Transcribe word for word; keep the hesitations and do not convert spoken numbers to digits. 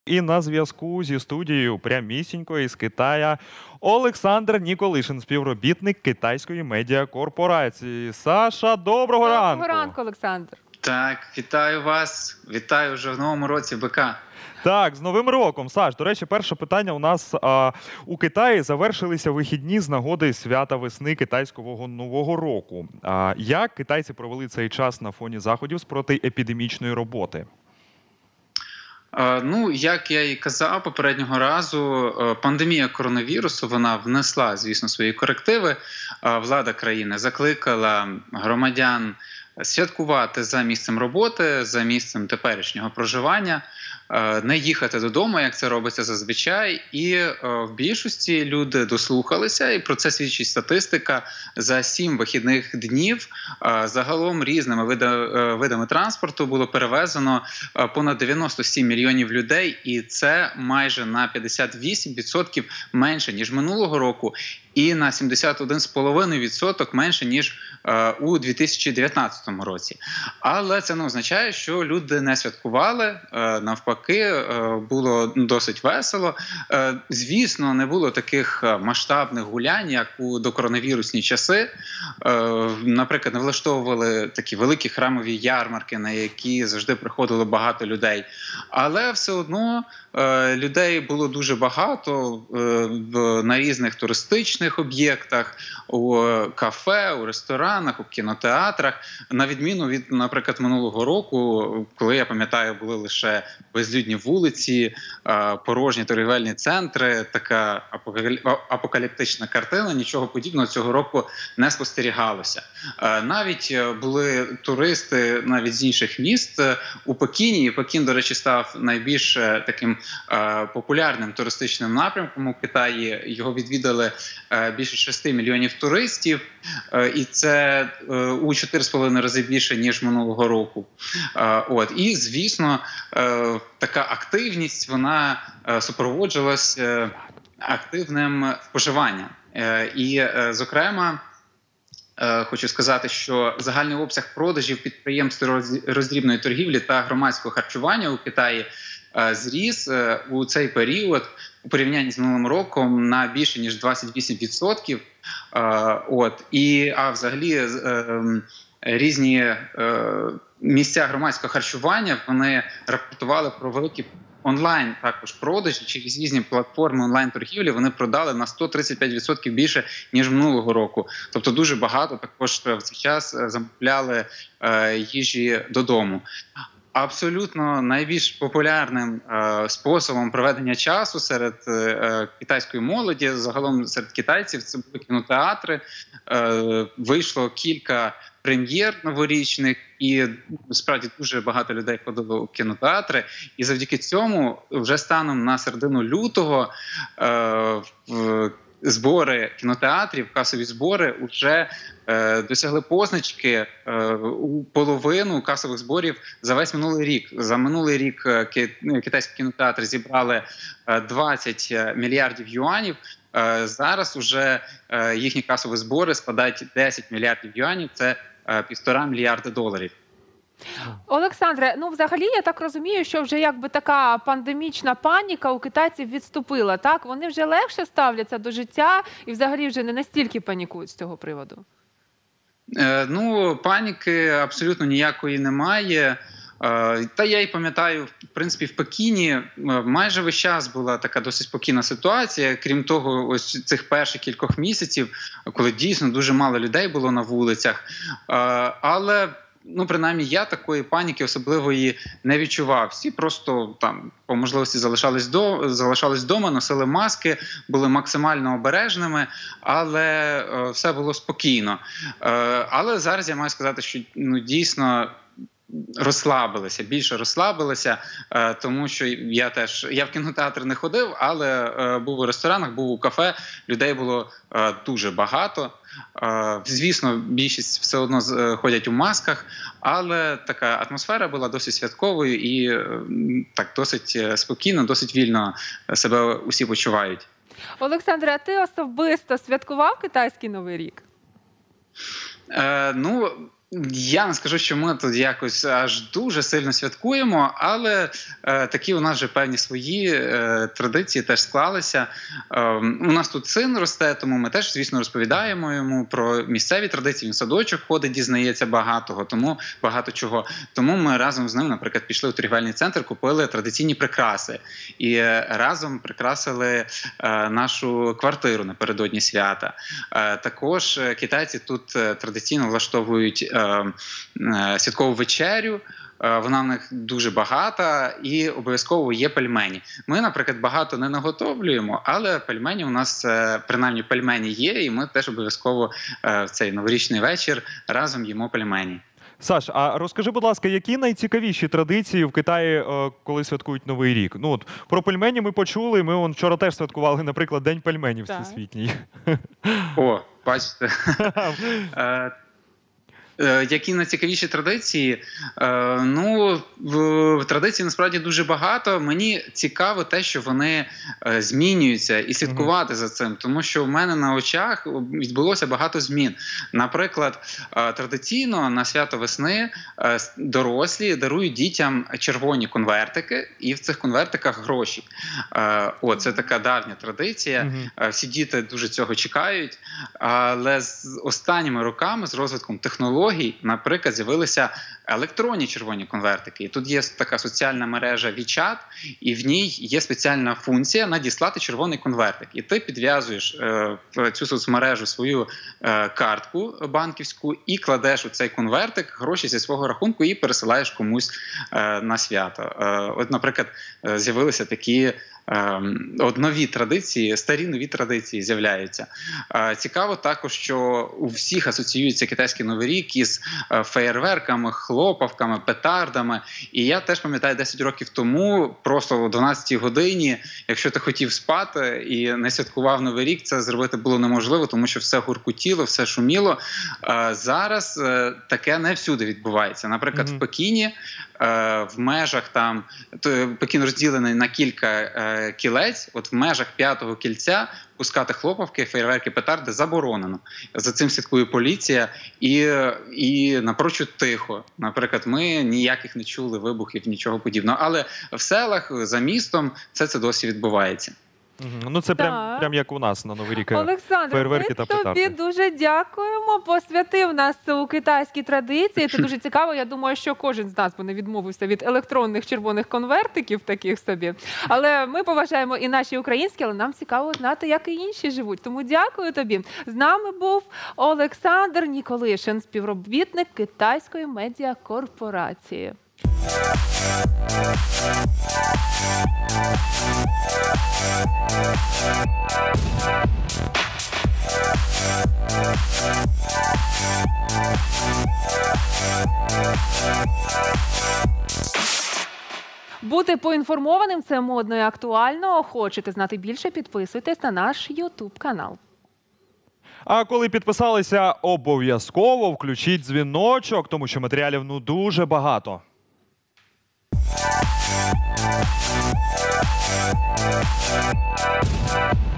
І на зв'язку зі студією прямісінько із Китая Олександр Ніколишин, співробітник китайської медіакорпорації. Саша, доброго ранку! Доброго ранку, Олександр! Так, вітаю вас, вітаю вже в новому році БК. Так, з Новим роком, Саш. До речі, перше питання у нас а, у Китаї завершилися вихідні з нагоди свята весни китайського Нового року. А, як китайці провели цей час на фоні заходів з протиепідемічної роботи? Ну, як я і казав попереднього разу, пандемія коронавірусу, вона внесла, звісно, свої корективи. Влада країни закликала громадян святкувати за місцем роботи, за місцем теперішнього проживання, не їхати додому, як це робиться зазвичай. І в більшості люди дослухалися, і про це свідчить статистика. За сім вихідних днів загалом різними видами транспорту було перевезено понад дев'яносто сім мільйонів людей, і це майже на п'ятдесят вісім відсотків менше, ніж минулого року, і на сімдесят один цілих п'ять десятих відсотка менше, ніж у дві тисячі дев'ятнадцятому році. Але це не означає, що люди не святкували, навпаки, було досить весело. Звісно, не було таких масштабних гулянь, як у докоронавірусні часи. Наприклад, не влаштовували такі великі храмові ярмарки, на які завжди приходило багато людей. Але все одно людей було дуже багато на різних туристичних об'єктах, у кафе, у ресторанах, у кінотеатрах. На відміну від, наприклад, минулого року, коли, я пам'ятаю, були лише безлюдні вулиці, порожні торгівельні центри, така апокаліптична картина, нічого подібного цього року не спостерігалося. Навіть були туристи навіть з інших міст у Пекіні. І Пекін, до речі, став найбільш таким популярним туристичним напрямком у Китаї. Його відвідали більше шести мільйонів туристів, і це у чотири з половиною рази більше, ніж минулого року. От. І, звісно, така активність, вона супроводжувалась активним споживанням. І, зокрема, хочу сказати, що загальний обсяг продажів підприємств роздрібної торгівлі та громадського харчування у Китаї зріс у цей період у порівнянні з минулим роком на більше ніж двадцять вісім відсотків. От. І, а взагалі різні місця громадського харчування, вони рапортували про великі онлайн також продажі через різні платформи онлайн-торгівлі. Вони продали на сто тридцять п'ять відсотків більше, ніж минулого року. Тобто дуже багато також в цей час замовляли їжі додому. Абсолютно найбільш популярним е, способом проведення часу серед е, китайської молоді, загалом серед китайців, це були кінотеатри. Е, вийшло кілька прем'єр новорічних, і справді дуже багато людей ходило у кінотеатри. І завдяки цьому вже станом на середину лютого е, в збори кінотеатрів, касові збори вже е, досягли позначки е, у половину касових зборів за весь минулий рік. За минулий рік ки, китайські кінотеатри зібрали двадцять мільярдів юанів. Е, зараз уже е, їхні касові збори складають десять мільярдів юанів, це е, півтора мільярда доларів. Олександре, ну взагалі я так розумію, що вже якби така пандемічна паніка у китайців відступила, так? Вони вже легше ставляться до життя і взагалі вже не настільки панікують з цього приводу? Е, ну, паніки абсолютно ніякої немає. Е, та я й пам'ятаю, в принципі, в Пекіні майже весь час була така досить спокійна ситуація. Крім того, ось цих перших кількох місяців, коли дійсно дуже мало людей було на вулицях. Е, але Ну, принаймні, я такої паніки особливої не відчував. Всі просто там по можливості залишались до залишались вдома, носили маски, були максимально обережними, але е, все було спокійно. Е, але зараз я маю сказати, що ну дійсно розслабилися, більше розслабилися, е, тому що я теж я в кінотеатр не ходив, але е, був у ресторанах, був у кафе, людей було е, дуже багато. Е, звісно, більшість все одно е, ходять у масках, але така атмосфера була досить святковою і е, так досить спокійно, досить вільно себе усі почувають. Олександре, а ти особисто святкував китайський Новий рік? Е, ну, Я не скажу, що ми тут якось аж дуже сильно святкуємо, але е, такі у нас вже певні свої е, традиції теж склалися. Е, у нас тут син росте, тому ми теж, звісно, розповідаємо йому про місцеві традиції. Він в садочок ходить, дізнається багатого, тому багато чого. Тому ми разом з ним, наприклад, пішли у торгівельний центр, купили традиційні прикраси. І е, разом прикрасили е, нашу квартиру напередодні свята. Е, також е, китайці тут е, традиційно влаштовують е, святкову вечерю, вона в них дуже багата і обов'язково є пельмені. Ми, наприклад, багато не наготовлюємо, але пельмені у нас, принаймні пельмені є, і ми теж обов'язково в цей новорічний вечір разом їмо пельмені. Саш, а розкажи, будь ласка, які найцікавіші традиції в Китаї, коли святкують Новий рік? Ну от про пельмені ми почули, ми вон вчора теж святкували, наприклад, День пельменів всесвітній. О, бачите. Які найцікавіші традиції? Ну, традицій насправді дуже багато. Мені цікаво те, що вони змінюються, і слідкувати за цим, тому що в мене на очах відбулося багато змін. Наприклад, традиційно на свято весни дорослі дарують дітям червоні конвертики, і в цих конвертиках гроші. О, це така давня традиція. Всі діти дуже цього чекають. Але з останніми роками, з розвитком технологій, наприклад, з'явилися електронні червоні конвертики. І тут є така соціальна мережа WeChat, і в ній є спеціальна функція надіслати червоний конвертик. І ти підв'язуєш е, в цю соцмережу свою е, картку банківську і кладеш у цей конвертик гроші зі свого рахунку і пересилаєш комусь е, на свято. Е, от, наприклад, з'явилися такі От нові традиції, старі нові традиції з'являються. Цікаво також, що у всіх асоціюється китайський Новий рік із феєрверками, хлопавками, петардами. І я теж пам'ятаю, десять років тому, просто о дванадцятій годині, якщо ти хотів спати і не святкував Новий рік, це зробити було неможливо, тому що все гуркотіло, все шуміло. Зараз таке не всюди відбувається. Наприклад, mm-hmm. в Пекіні, в межах там, Пекін розділений на кілька кілець, от в межах п'ятого кільця пускати хлопавки, фейерверки, петарди заборонено. За цим слідкує поліція і, і напрочуд тихо. Наприклад, ми ніяких не чули вибухів, нічого подібного. Але в селах, за містом, все це досі відбувається. Ну, це прям, прям як у нас на Новий рік. Олександр, фейерверки та петарди. Тобі дуже дякуємо. Посвятив нас у китайські традиції. Це дуже цікаво. Я думаю, що кожен з нас би не відмовився від електронних червоних конвертиків таких собі. Але ми поважаємо і наші українські, але нам цікаво знати, як і інші живуть. Тому дякую тобі. З нами був Олександр Ніколишин, співробітник китайської медіакорпорації. Бути поінформованим – це модно і актуально. Хочете знати більше – підписуйтесь на наш ютуб-канал. А коли підписалися, обов'язково включіть дзвіночок, тому що матеріалів ну дуже багато. We'll be right back.